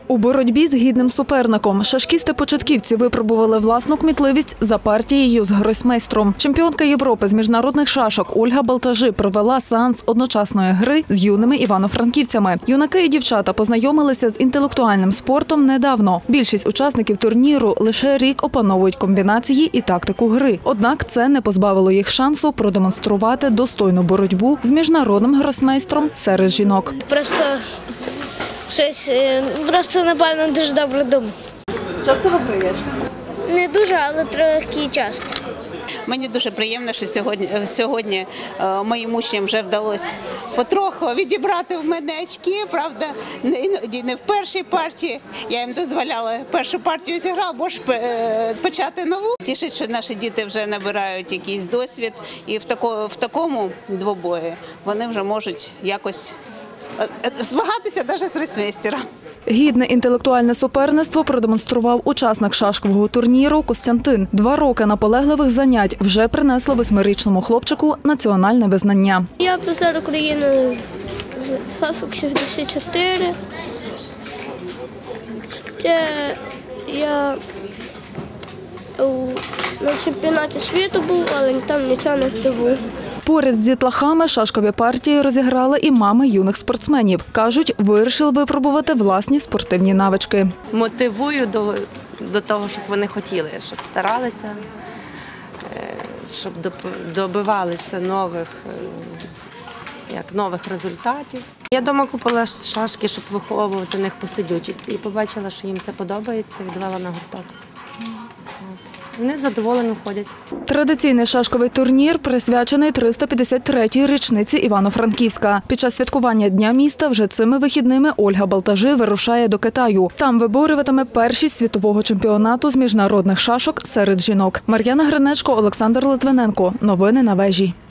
У боротьбі з гідним суперником шашкісти-початківці випробували власну кмітливість за партією з гросмейстром. Чемпіонка Європи з міжнародних шашок Ольга Балтажи провела сеанс одночасної гри з юними івано-франківцями. Юнаки і дівчата познайомилися з інтелектуальним спортом недавно. Більшість учасників турніру лише рік опановують комбінації і тактику гри. Однак це не позбавило їх шансу продемонструвати достойну боротьбу з міжнародним гросмейстром серед жінок. Просто, напевно, дуже добре думаю. Часто виграєш? Не дуже, але трохи часто. Мені дуже приємно, що сьогодні моїм учням вже вдалося потроху відібрати в мене очки. Правда, не в першій партії. Я їм дозволяла першу партію зіграв, можеш почати нову. Тішить, що наші діти вже набирають якийсь досвід і в такому двобої вони вже можуть якось змагатися навіть з росмейстером. Гідне інтелектуальне суперництво продемонстрував учасник шашкового турніру Костянтин. 2 роки наполегливих занять вже принесло 8-річному хлопчику національне визнання. Я призер України ФАФОК 64. Ще я на чемпіонаті світу був, але там нічого не здобув. Поряд з дітлахами шашкові партії розіграли і мами юних спортсменів. Кажуть, вирішили випробувати власні спортивні навички. Мотивую до того, щоб вони хотіли, щоб старалися, щоб добивалися нових результатів. Я вдома купила шашки, щоб виховувати в них посидючість. І побачила, що їм це подобається, відвела на гурток. Вони задоволено ходять. Традиційний шашковий турнір присвячений 353-й річниці Івано-Франківська. Під час святкування Дня міста вже цими вихідними Ольга Балтажи вирушає до Китаю. Там виборюватиме першість світового чемпіонату з міжнародних шашок серед жінок. Мар'яна Гринечко, Олександр Литвиненко. Новини на вежі.